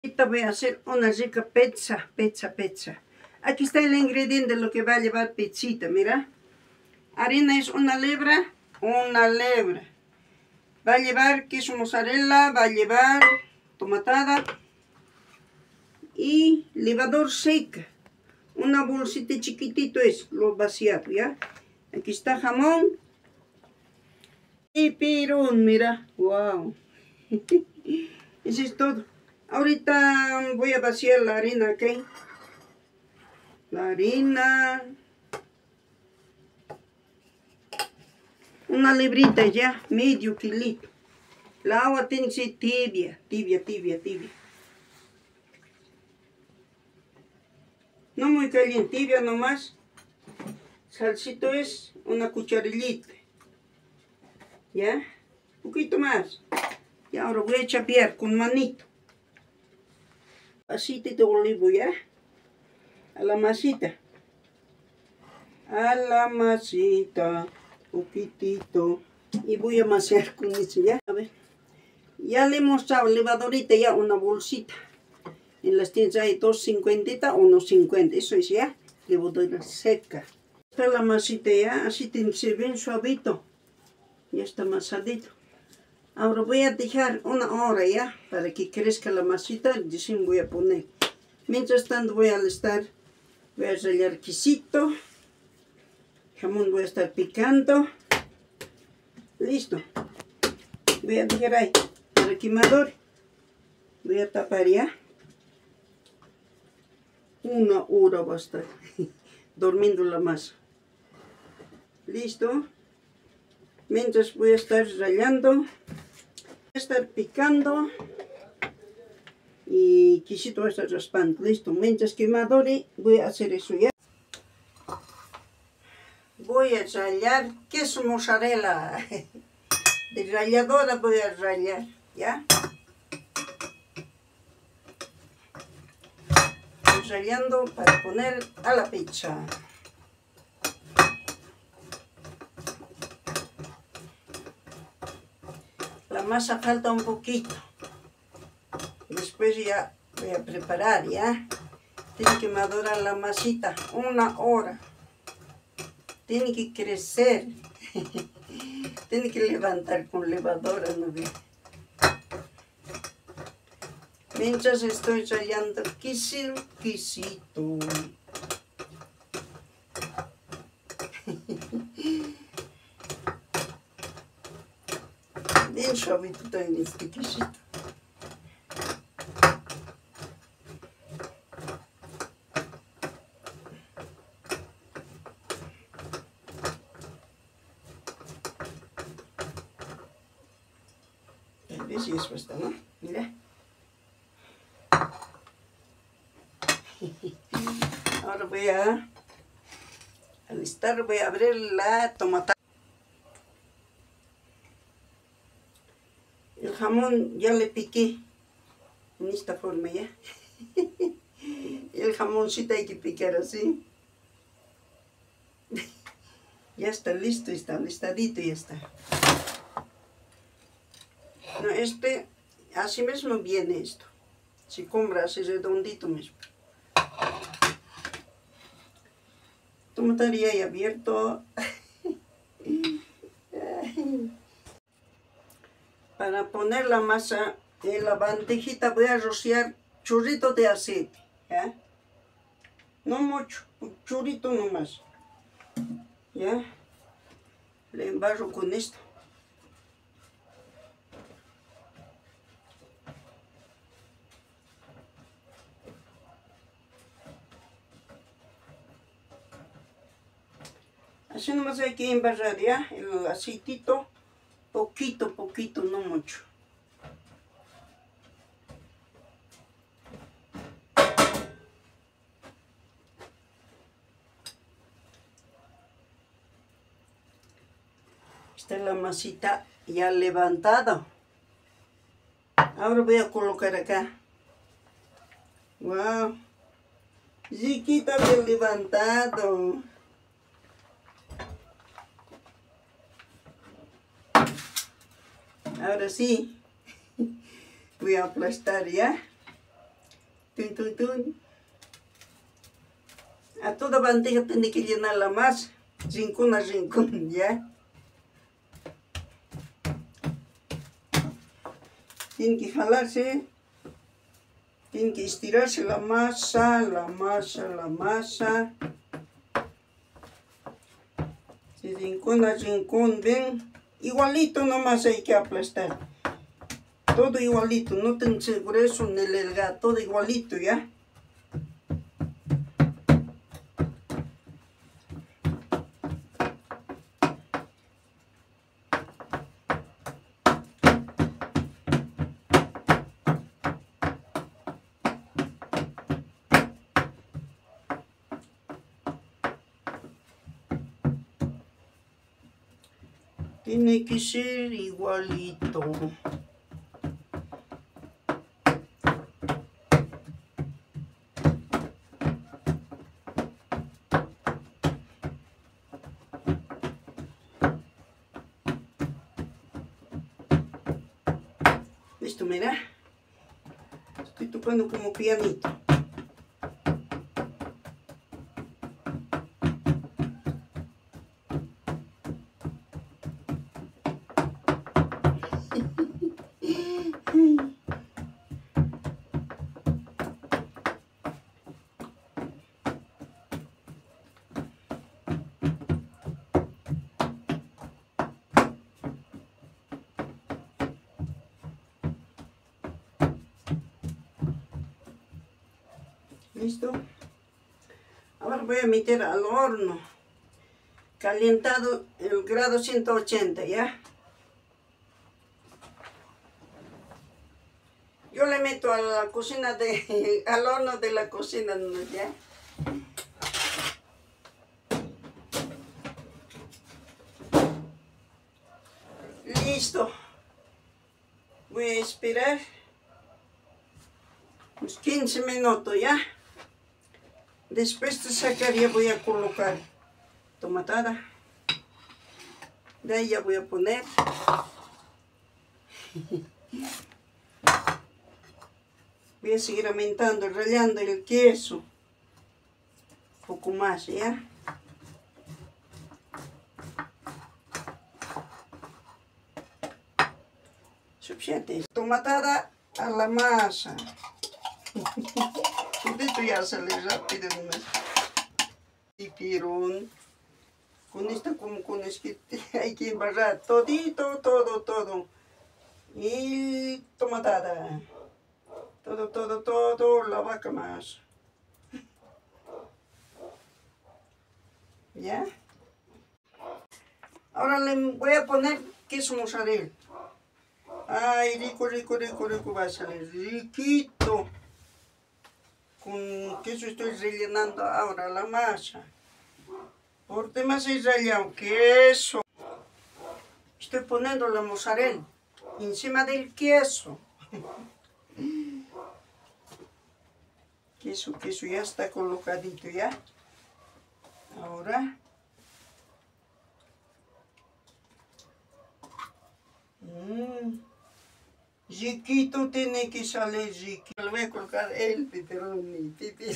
Ahorita voy a hacer una rica pizza. Aquí está el ingrediente de lo que va a llevar pizzita, mira. Harina es una libra. Va a llevar queso mozzarella, va a llevar tomatada y levadura seca. Una bolsita chiquitito es lo vaciado, ¿ya? Aquí está jamón y pirón, mira. Wow. Eso es todo. Ahorita voy a vaciar la harina, ¿ok? La harina. Una librita ya, medio kilito. La agua tiene que ser tibia. No muy caliente, tibia nomás. Salsito es una cucharillita. ¿Ya? Un poquito más. Y ahora voy a chapear con manito. Aceite de olivo, ¿ya? A la masita. Poquitito. Y voy a amasear con eso, ¿ya? A ver. Ya le he mostrado levadurita, ya una bolsita. En las tiendas hay 2.50 o 1.50. Eso es ya levadura seca. Está la masita ya, así tiene que ser bien suavito. Ya está amasadito. Ahora voy a dejar una hora ya, para que crezca la masita, recién voy a poner. Mientras tanto voy a alistar, voy a rallar quesito. Jamón voy a estar picando. Listo. Voy a dejar ahí, para el quemador. Voy a tapar ya. 1 hora va a estar durmiendo la masa. Listo. Mientras voy a estar rallando, voy a estar picando y quesito va a estar raspando. Listo. Mientras quemadores voy a hacer eso ya. Voy a rallar queso mozzarella. De ralladora voy a rallar, ¿ya? Estoy rallando para poner a la pizza. La masa falta un poquito. Después ya voy a preparar, ¿ya? Tiene que madurar la masita 1 hora. Tiene que crecer. Tiene que levantar con levadura, ¿no ve? Mientras estoy rallando quesito. Bien suavito también este quesito. ¿Ves? Y eso está, ¿no? Mira. Ahora voy a alistar, voy a abrir la tomata. El jamón ya le piqué en esta forma, ¿ya? El jamoncito hay que picar así. Ya está listo, está listadito, ya está. No, así mismo viene esto. Se compra así redondito mismo. Tomate ya abierto. Para poner la masa en la bandejita voy a rociar chorrito de aceite, ¿ya? No mucho, un chorrito nomás, ¿ya? Le embarro con esto. Así nomás hay que embarrar, ¿ya? El aceitito, poquito, no mucho. Esta es la masita ya levantada. Ahora voy a colocar acá. Wow. Chiquita bien levantado. Ahora sí, voy a aplastar ya. Tun, tun, tun. A toda bandeja tiene que llenarla más, rincón a rincón, ¿ya? Tiene que jalarse, tiene que estirarse la masa, la masa, la masa. De rincón a rincón, ven, igualito nomás hay que aplastar. Todo igualito, no tan grueso ni delgado, todo igualito, ¿ya? Tiene que ser igualito. Listo, mira. Estoy tocando como pianito. ¿Listo? Ahora voy a meter al horno, calentado el grado 180, ¿ya? Yo le meto a la cocina al horno de la cocina, ¿ya? Listo. Voy a esperar unos 15 minutos, ¿ya? Después de sacar ya voy a colocar tomatada. De ahí ya voy a poner. Voy a seguir aumentando, rallando el queso. Un poco más, ¿ya? Suficiente. Tomatada a la masa. Esto ya sale rápido nomás. Y pirón. Con esta como con que hay que embarrar todito, todo. Y tomatada. Todo, la vaca más. ¿Ya? Ahora le voy a poner queso mozzarella. Ay, rico va a salir, riquito. Con queso estoy rellenando ahora la masa. Por demás he rallado queso. Estoy poniendo la mozzarella encima del queso. Queso ya está colocadito ya. Ahora. Riquito tiene que salir riquito. Le voy a colocar el pepperoni.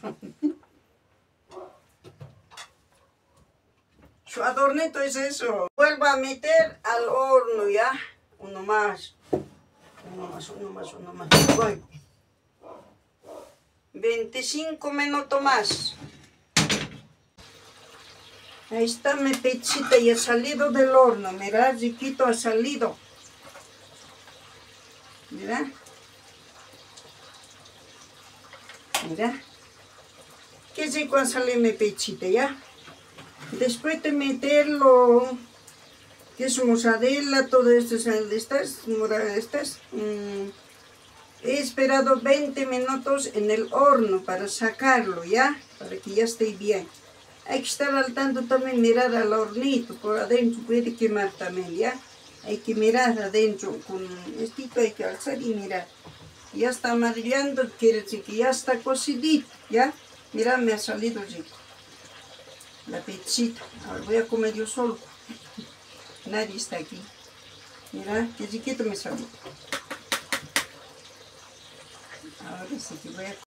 Su adornito es eso. Vuelvo a meter al horno ya. Uno más. Voy. 25 minutos más. Ahí está mi pechita y ha salido del horno. Mira, riquito ha salido. Mira. Qué rico ha salido mi pechita, ¿ya? Después de meterlo, queso mozzarella, todo esto, he esperado 20 minutos en el horno para sacarlo, ¿ya? Para que ya esté bien. Hay que estar al tanto también, mirar al hornito, por adentro puede quemar también, ¿ya? Hay que mirar adentro, con esto hay que alzar y mirar. Ya está amarillando, quiere decir que ya está cocidito, ¿ya? Mira, me ha salido rico. La pechita. Ahora voy a comer yo solo. Nadie está aquí. Mira, qué riquito me salió. Ahora sí que voy a